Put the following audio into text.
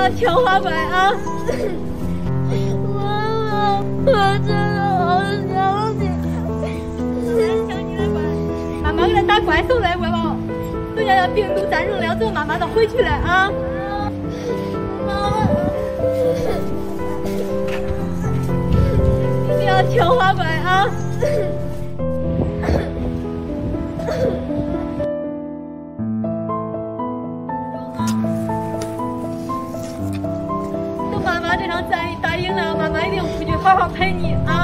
要跳滑板啊！我真的好想你，想你的爸。妈妈给他打怪兽来，乖宝。等下病毒战胜了之后，妈妈就回去了啊。一定要跳滑板啊！等妈妈这场战役打赢了，妈妈一定回去好好陪你啊！